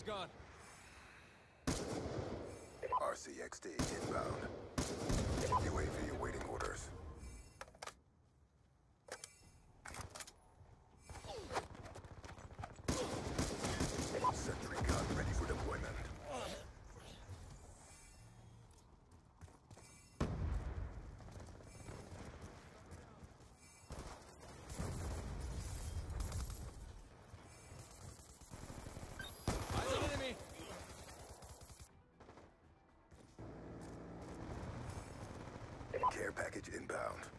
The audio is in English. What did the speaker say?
gone. RCXD inbound. UAV awaiting orders. Sentry gun ready for deployment. Eyes on enemy. Care package inbound.